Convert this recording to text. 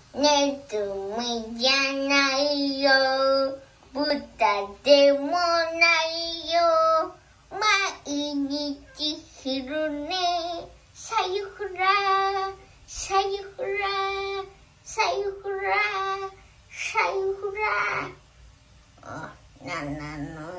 ネズミじゃないよ、豚でもないよ、毎日昼寝、さよふらさよふらさよふらさよふら。なんなの